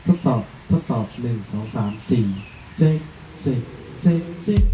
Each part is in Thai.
ทดสอบ1 2 3 4เจ๊กเจ๊กเจ๊กเจ๊ก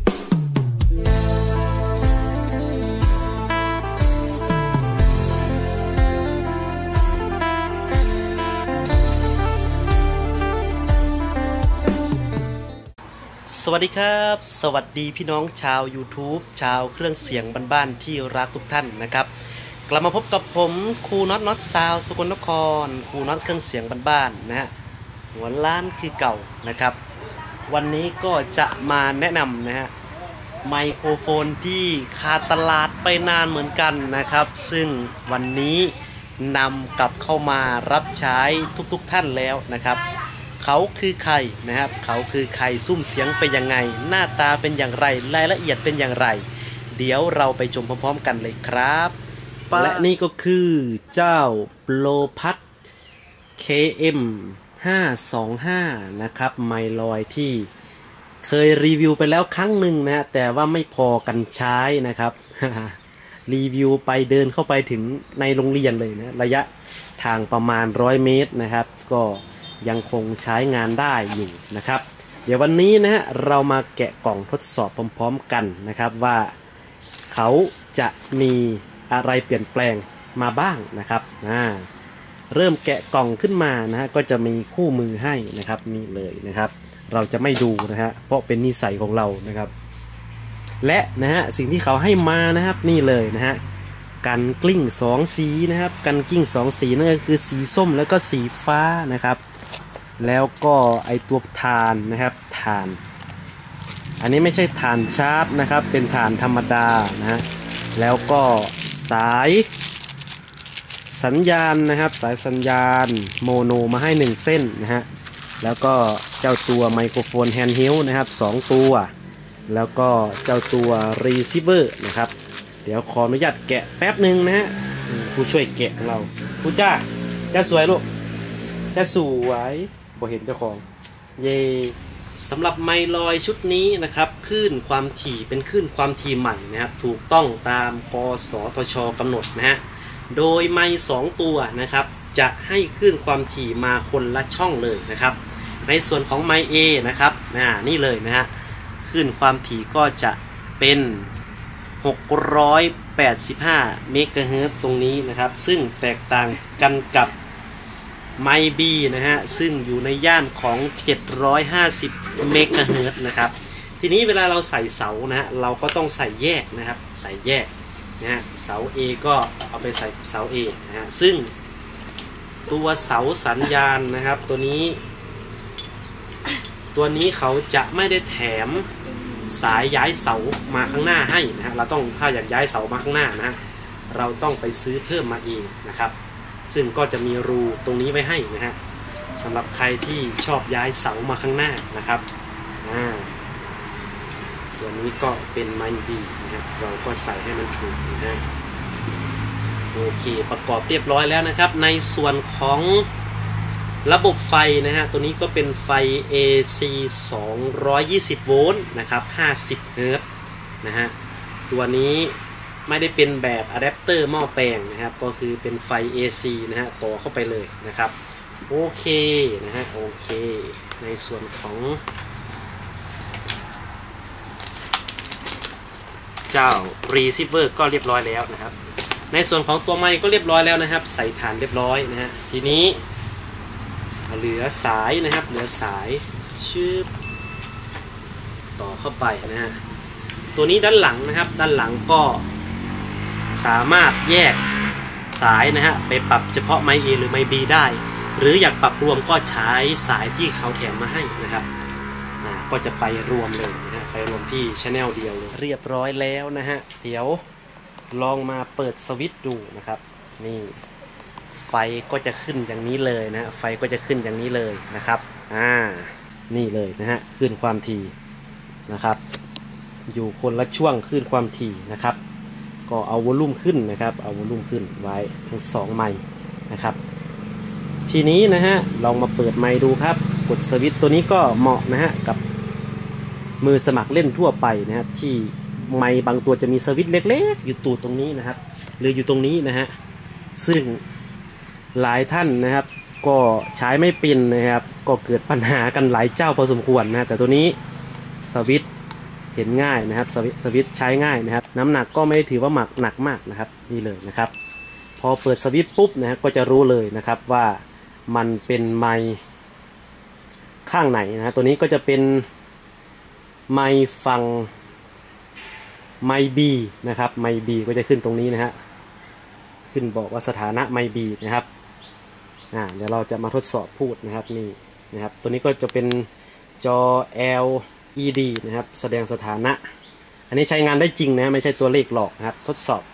สวัสดีครับสวัสดีพี่น้องชาว YouTube ชาวเครื่องเสียงบ้านๆที่รักทุกท่านนะครับกลับมาพบกับผมครูน็อตซาวสกลนครครูน็อตเครื่องเสียงบ้านๆนะฮะหัวล้านคือเก่านะครับวันนี้ก็จะมาแนะนำนะฮะไมโครโฟนที่ขาดตลาดไปนานเหมือนกันนะครับซึ่งวันนี้นำกลับเข้ามารับใช้ทุกท่านแล้วนะครับเขาคือใครนะครับเขาคือใครซุ้มเสียงเป็นยังไงหน้าตาเป็นอย่างไรรายละเอียดเป็นอย่างไรเดี๋ยวเราไปชมพร้อมๆกันเลยครับและนี่ก็คือเจ้าโปรพัท KM 525นะครับไมลอยที่เคยรีวิวไปแล้วครั้งหนึ่งนะแต่ว่าไม่พอกันใช้นะครับ รีวิวไปเดินเข้าไปถึงในโรงเรียนเลยนะระยะทางประมาณ100 เมตรนะครับก็ยังคงใช้งานได้อยู่นะครับเดี๋ยววันนี้นะฮะเรามาแกะกล่องทดสอบพร้อมๆกันนะครับว่าเขาจะมีอะไรเปลี่ยนแปลงมาบ้างนะครับเริ่มแกะกล่องขึ้นมานะฮะก็จะมีคู่มือให้นะครับนี่เลยนะครับเราจะไม่ดูนะฮะเพราะเป็นนิสัยของเรานะครับและนะฮะสิ่งที่เขาให้มานะครับนี่เลยนะฮะกันกลิ้ง2 สีนะครับกันกลิ้ง2 สีนั่นก็คือสีส้มแล้วก็สีฟ้านะครับแล้วก็ไอตัวถ่านนะครับถ่านอันนี้ไม่ใช่ถ่านชาร์จนะครับเป็นถ่านธรรมดานะฮะแล้วก็สายสัญญาณนะครับสายสัญญาณโมโนมาให้1 เส้นนะฮะแล้วก็เจ้าตัวไมโครโฟนแฮนด์เฮลด์นะครับ2 ตัวแล้วก็เจ้าตัวรีเซิเวอร์นะครับเดี๋ยวขออนุญาตแกะแป๊บหนึ่งนะฮะผู้ช่วยแกะของเราผู้จ้าสวยลูกจ้าสวยบ่เห็นเจ้าของเย่สำหรับไมลอยชุดนี้นะครับคลื่นความถี่เป็นคลื่นความถี่ใหม่นะครับถูกต้องตามกสทชกำหนดนะฮะโดยไม2 ตัวนะครับจะให้คลื่นความถี่มาคนละช่องเลยนะครับในส่วนของไม A นะครับนี่เลยนะฮะคลื่นความถี่ก็จะเป็น685 เมกะเฮิรตซ์ตรงนี้นะครับซึ่งแตกต่างกันกับไมค์บีนะฮะซึ่งอยู่ในย่านของ750 เมกะเฮิรตซ์นะครับทีนี้เวลาเราใส่เสานะฮะเราก็ต้องใส่แยกนะครับใส่แยกนะฮะเสา A ก็เอาไปใส่เสา A นะฮะซึ่งตัวเสาสัญญาณนะครับตัวนี้เขาจะไม่ได้แถมสายย้ายเสามาข้างหน้าให้นะฮะเราต้องถ้าอยากย้ายเสามาข้างหน้านะเราต้องไปซื้อเพิ่มมาเองนะครับซึ่งก็จะมีรูตรงนี้ไว้ให้นะฮะสำหรับใครที่ชอบย้ายเสามาข้างหน้านะครับตัวนี้ก็เป็นไมค์บีนะครับเราก็ใส่ให้มันถูกนะฮะโอเคประกอบเรียบร้อยแล้วนะครับในส่วนของระบบไฟนะฮะตัวนี้ก็เป็นไฟ AC 220 โวลต์นะครับ50 เฮิรตซ์นะฮะตัวนี้ไม่ได้เป็นแบบอะแดปเตอร์หม้อแปลงนะครับก็คือเป็นไฟ AC นะฮะต่อเข้าไปเลยนะครับโอเคนะฮะโอเคในส่วนของเจ้า receiver ก็เรียบร้อยแล้วนะครับในส่วนของตัวไมค์ก็เรียบร้อยแล้วนะครับใส่ฐานเรียบร้อยนะฮะทีนี้เหลือสายนะครับเหลือสายชืบต่อเข้าไปนะฮะตัวนี้ด้านหลังนะครับด้านหลังก็สามารถแยกสายนะฮะไปปรับเฉพาะไมค์ A หรือไมค์ B ได้หรืออยากปรับรวมก็ใช้สายที่เขาแถมมาให้นะครับก็จะไปรวมเลยนะฮะไปรวมที่ชแนลเดียวเลยเรียบร้อยแล้วนะฮะเดี๋ยวลองมาเปิดสวิตช์ดูนะครับนี่ไฟก็จะขึ้นอย่างนี้เลยนะไฟก็จะขึ้นอย่างนี้เลยนะครับนี่เลยนะฮะขึ้นความถี่นะครับอยู่คนละช่วงขึ้นความถี่นะครับก็เอาวอลลุ่มขึ้นนะครับเอาวอลลุ่มขึ้นไว้ทั้ง2 ไมค์นะครับทีนี้นะฮะลองมาเปิดไมค์ดูครับกดสวิตช์ตัวนี้ก็เหมาะนะฮะกับมือสมัครเล่นทั่วไปนะครับที่ไมค์บางตัวจะมีสวิตช์เล็กๆอยู่ตูดตรงนี้นะครับหรืออยู่ตรงนี้นะฮะซึ่งหลายท่านนะครับก็ใช้ไม่เป็นนะครับก็เกิดปัญหากันหลายเจ้าพอสมควรนะแต่ตัวนี้สวิตช์เห็นง่ายนะครับสวิตช์ใช้ง่ายนะครับน้ำหนักก็ไม่ได้ถือว่าหนักมากนะครับนี่เลยนะครับพอเปิดสวิตช์ปุ๊บนะก็จะรู้เลยนะครับว่ามันเป็นไมค์ข้างไหนนะตัวนี้ก็จะเป็นไมค์ฝั่งไมค์ B นะครับไมค์ B ก็จะขึ้นตรงนี้นะฮะขึ้นบอกว่าสถานะไมค์ B นะครับเดี๋ยวเราจะมาทดสอบพูดนะครับนี่นะครับตัวนี้ก็จะเป็นจอ LED นะครับแสดงสถานะอันนี้ใช้งานได้จริงนะไม่ใช่ตัวเลขหลอกนะครับทดสอบ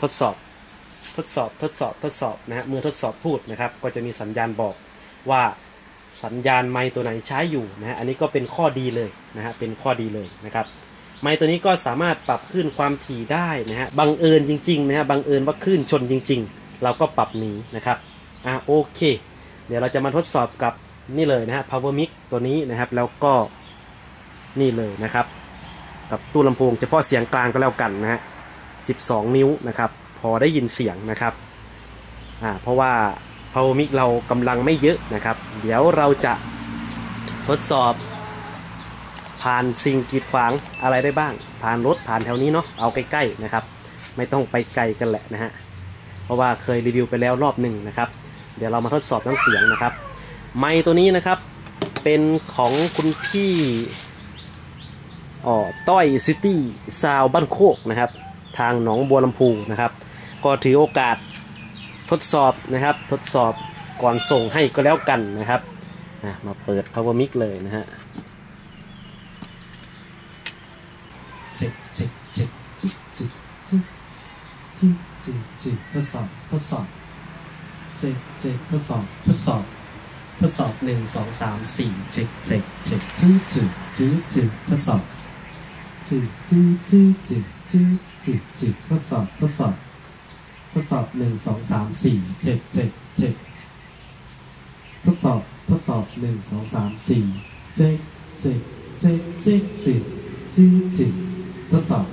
นะฮะเมื่อทดสอบพูดนะครับก็จะมีสัญญาณบอกว่าสัญญาณไมค์ตัวไหนใช้อยู่นะฮะอันนี้ก็เป็นข้อดีเลยนะฮะเป็นข้อดีเลยนะครับไมค์ตัวนี้ก็สามารถปรับคลื่นความถี่ได้นะฮะบังเอิญจริงๆนะฮะบังเอิญว่าคลื่นชนจริงๆเราก็ปรับหนีนะครับโอเคเดี๋ยวเราจะมาทดสอบกับนี่เลยนะฮะ Power Mic ตัวนี้นะครับแล้วก็นี่เลยนะครับกับตู้ลำโพงเฉพาะเสียงกลางก็แล้วกันนะฮะ12 นิ้วนะครับพอได้ยินเสียงนะครับเพราะว่า Power Mic เรากำลังไม่เยอะนะครับเดี๋ยวเราจะทดสอบผ่านสิ่งกีดขวางอะไรได้บ้างผ่านรถผ่านแถวนี้เนาะเอาใกล้ๆนะครับไม่ต้องไปไกลกันแหละนะฮะเพราะว่าเคยรีวิวไปแล้วรอบหนึ่งนะครับเดี๋ยวเรามาทดสอบน้ำเสียงนะครับไมค์ตัวนี้นะครับเป็นของคุณพี่ต้อยซิตี้ซาวบ้านโคกนะครับทางหนองบัวลำพูนะครับก็ถือโอกาสทดสอบนะครับทดสอบก่อนส่งให้ก็แล้วกันนะครับมาเปิด Power Mic เลยนะฮะทดสอบทดสอบ1 2 3 4ทดสอบทดสอบ1 2 3 4ทดสอบ1 2 3 4ทดสอบ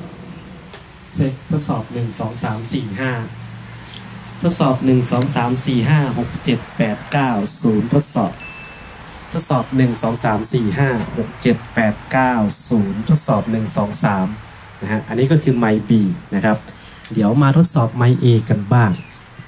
1 2 3 4 5ทดสอบ1 2 3 4 5 6 7 8 9 0ทดสอบ1 2 3 4 5 6 7 8 9 0ทดสอบ1 2 3นะฮะอันนี้ก็คือไมค์ B นะครับเดี๋ยวมาทดสอบไมค์ A กันบ้าง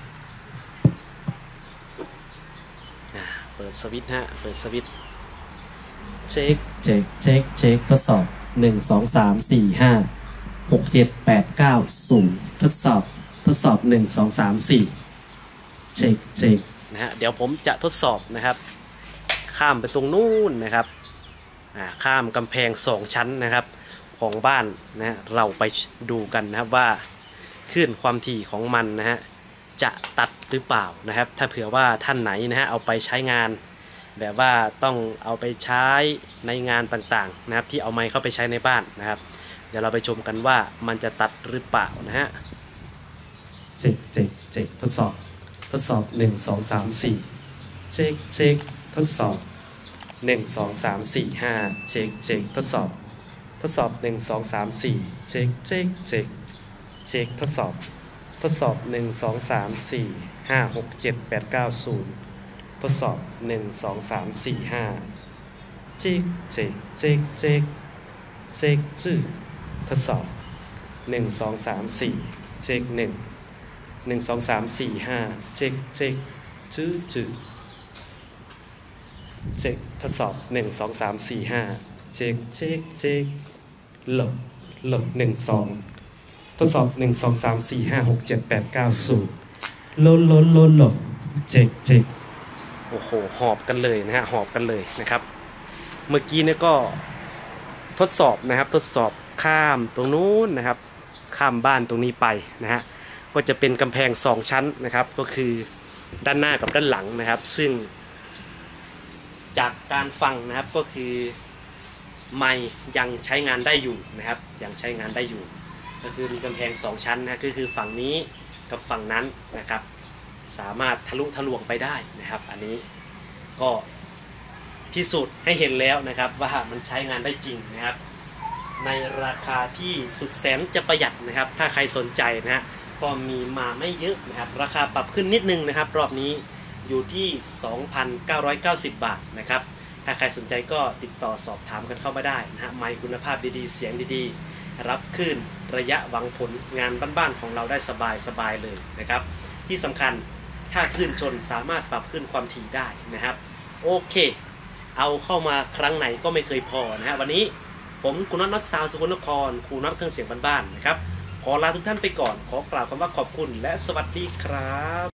เปิดสวิตช์ฮะเปิดสวิตช์เช็คทดสอบ1 2 3 4 5 6 7 8 9 0ทดสอบ1 2 3 4เช็คนะฮะเดี๋ยวผมจะทดสอบนะครับข้ามไปตรงนู้นนะครับข้ามกำแพง2 ชั้นนะครับของบ้านนะเราไปดูกันนะครับว่าคลื่นความถี่ของมันนะฮะจะตัดหรือเปล่านะครับถ้าเผื่อว่าท่านไหนนะฮะเอาไปใช้งานแบบว่าต้องเอาไปใช้ในงานต่างๆนะครับที่เอาไมค์เข้าไปใช้ในบ้านนะครับเดี๋ยวเราไปชมกันว่ามันจะตัดหรือเปล่านะฮะเช็คทดสอบ1 2 3 4เช็คทดสอบ 1 2 3 4 5เช็คทดสอบ1 2 3 4เช็คทดสอบ1 2 3 4 5 6 7 8 9 0ทดสอบ1 2 3 4 5เช็คทดสอบ1 2 3 4เช็ค1 2 3 4 5เช็คทดสอบ1 2 3 4 5เช็คหลบ1 2ทดสอบ1 2 3 4 5 6 7 8 9 0 ลบเช็คโอ้โหหอบกันเลยนะฮะหอบกันเลยนะครับเมื่อกี้เนี่ยก็ทดสอบนะครับทดสอบข้ามตรงนู้นนะครับข้ามบ้านตรงนี้ไปนะฮะก็จะเป็นกำแพง2 ชั้นนะครับก็คือด้านหน้ากับด้านหลังนะครับซึ่งจากการฟังนะครับก็คือไมค์ยังใช้งานได้อยู่นะครับยังใช้งานได้อยู่ก็คือมีกำแพง2 ชั้นนะคือฝั่งนี้กับฝั่งนั้นนะครับสามารถทะลุทะลวงไปได้นะครับอันนี้ก็พิสูจน์ให้เห็นแล้วนะครับว่ามันใช้งานได้จริงนะครับในราคาที่สุดแสนจะประหยัดนะครับถ้าใครสนใจนะฮะก็มีมาไม่เยอะนะครับราคาปรับขึ้นนิดนึงนะครับรอบนี้อยู่ที่ 2,990 บาทนะครับถ้าใครสนใจก็ติดต่อสอบถามกันเข้ามาได้นะฮะไมค์คุณภาพดีๆเสียงดีๆรับคลื่นระยะหวังผลงานบ้านๆของเราได้สบายๆเลยนะครับที่สำคัญถ้าคลื่นชนสามารถปรับขึ้นความถี่ได้นะครับโอเคเอาเข้ามาครั้งไหนก็ไม่เคยพอนะฮะวันนี้ผมครูน็อตซาวสกลนครครูน็อตเครื่องเสียงบ้านๆนะครับขอลาทุกท่านไปก่อนขอกล่าวคำว่าขอบคุณและสวัสดีครับ